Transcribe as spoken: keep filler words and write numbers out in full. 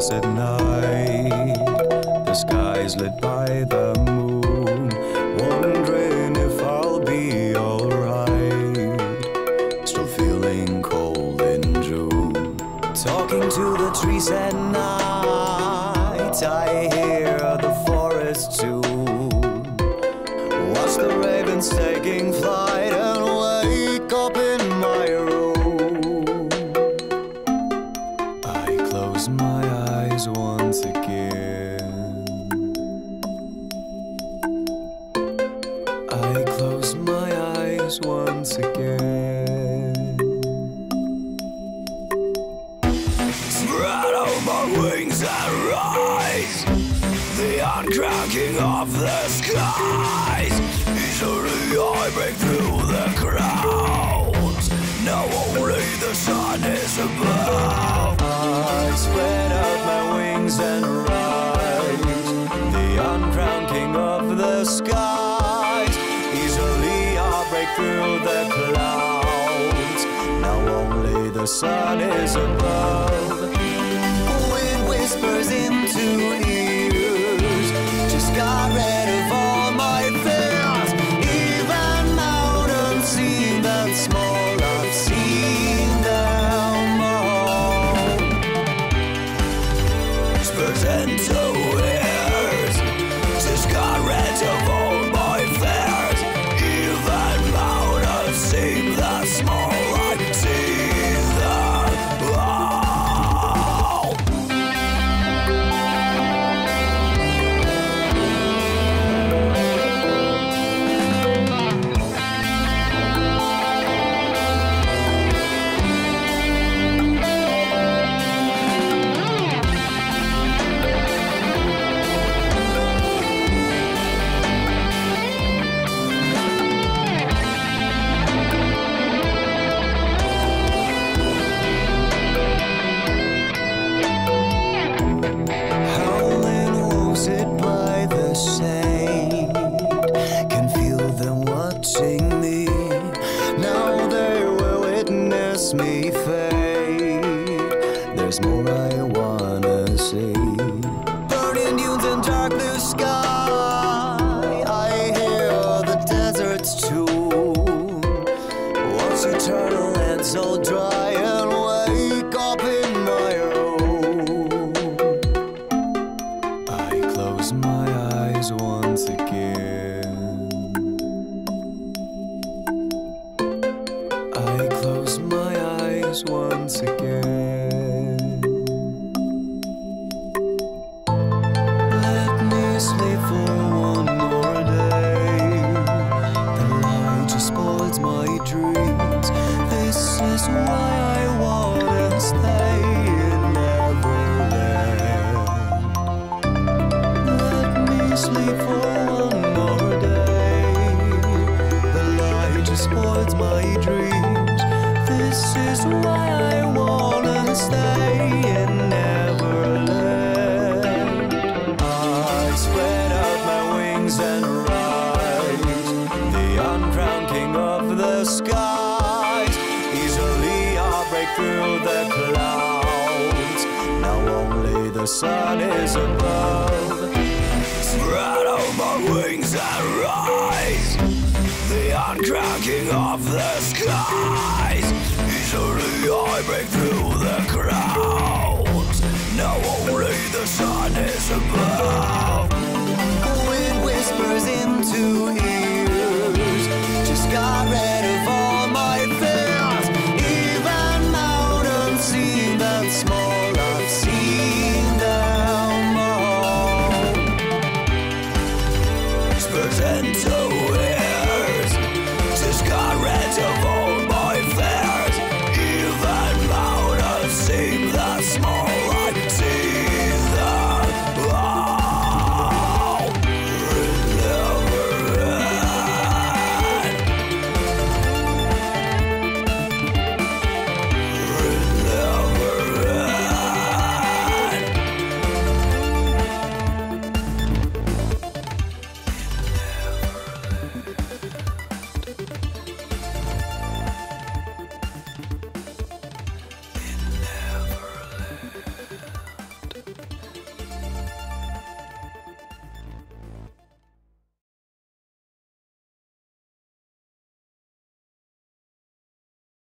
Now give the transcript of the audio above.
us at night. The sky's lit by the moon, wondering if I'll be alright. Still feeling cold in June. Talking to the trees at night, I hear the forest tune. Watch the ravens taking flight and wake up in my room. I close my eyes once again. I close my eyes once again. Spread out my wings and rise, the uncrowned king of the skies. Easily I break through the crowds. Now only the sun is above. I spread out my wings and rise, the uncrowned king of the skies. Easily I break through the clouds. Now only the sun is above. Wind whispers into ears, just got rid of all my fears. Even mountains seem that small, I've seen them all. Whispers into ears, just got rid of all my fears. Even mountains seem that small, I've seen them all. Me. Now they will witness me fade. There's more I wanna see. Burning dunes and dark blue sky, I hear the desert's tune. Once eternal and so dry, and wake up in my room. I close my eyes once again. I close my eyes once again. Let me sleep for one more day. The light just spoils my dreams. This is why I wanna stay in Neverland. Let me sleep for one more day. The light just spoils my dreams. This is why I wanna stay in Neverland. I spread out my wings and rise, the uncrowned king of the skies. Easily I'll break through the clouds. Now only the sun is above. Spread out my wings and rise, the uncrowned king of the skies. Easily I break through the crowds. Now only the sun is above.